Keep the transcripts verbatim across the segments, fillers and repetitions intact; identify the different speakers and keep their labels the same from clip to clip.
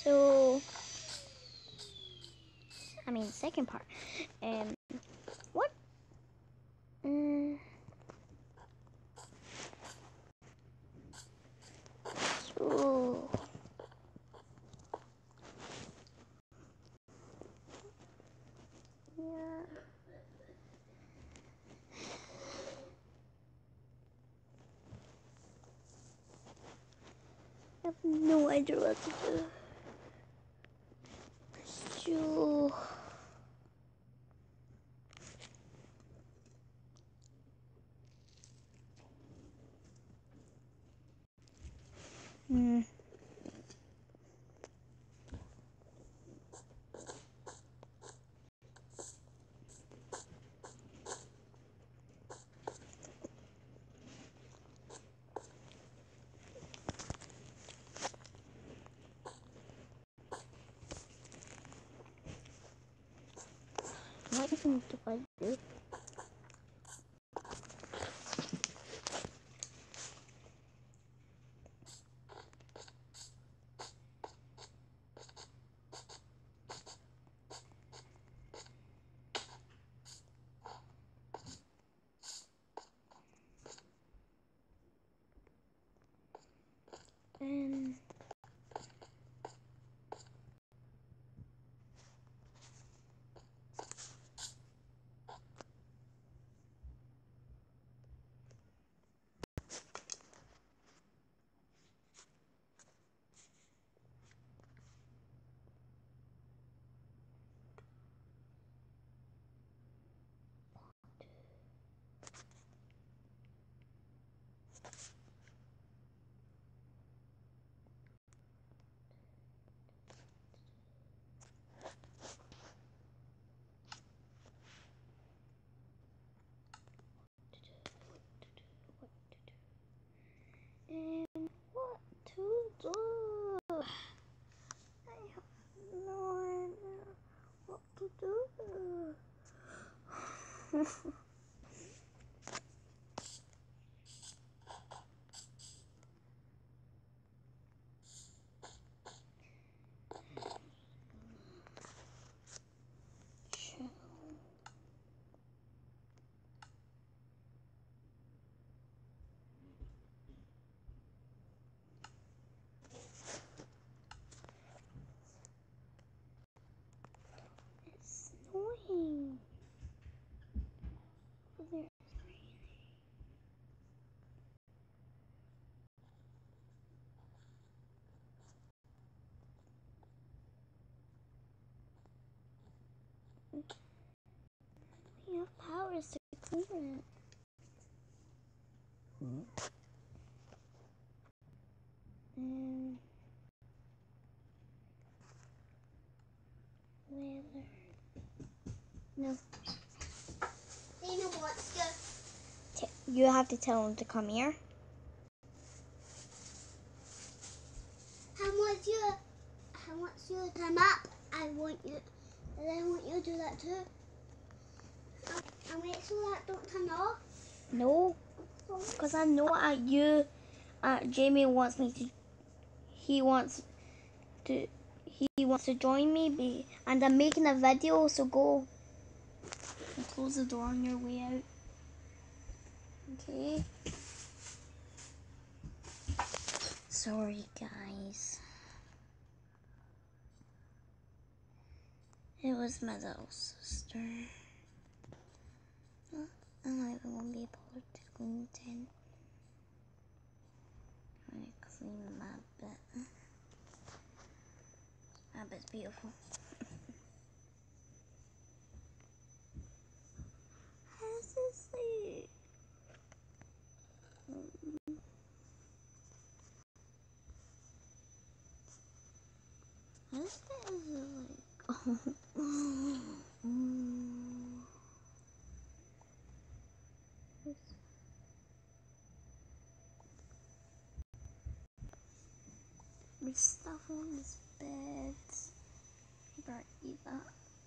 Speaker 1: So, I mean, second part. Um, what? Um, so, yeah. I have no idea what to do. So, hmm. What even do I do? Um, and what to do? I have no idea what to do. It's snowing. There's we have powers to clean it. Hmm? Um, weather. No. Dana wants to. T you have to tell him to come here. How much you? How much you time up? I want you. And I want you to do that too. And make sure that don't turn off. No, because I know uh, you, uh, Jamie wants me to. He wants to. He wants to join me, be, and I'm making a video. So go and close the door on your way out. Okay. Sorry, guys. It was my little sister. I'm not even gonna be able to clean ten. I'm gonna clean my bed. My bed's beautiful. How's this sleep? This bed is like. There's stuff on this bed. You better eat that.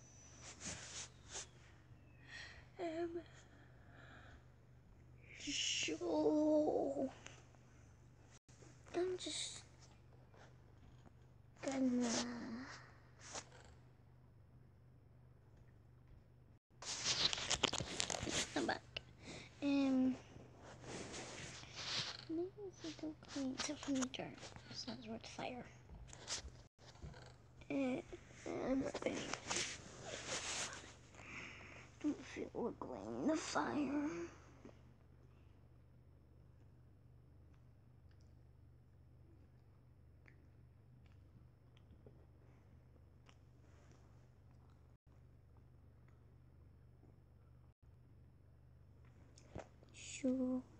Speaker 1: Um, so I'm just gonna
Speaker 2: And, uh, I'm back. Um, maybe it's a little clean stuff from the jar. Sounds worth fire. Uh, I'm not ready. Don't feel like laying the fire. Sure.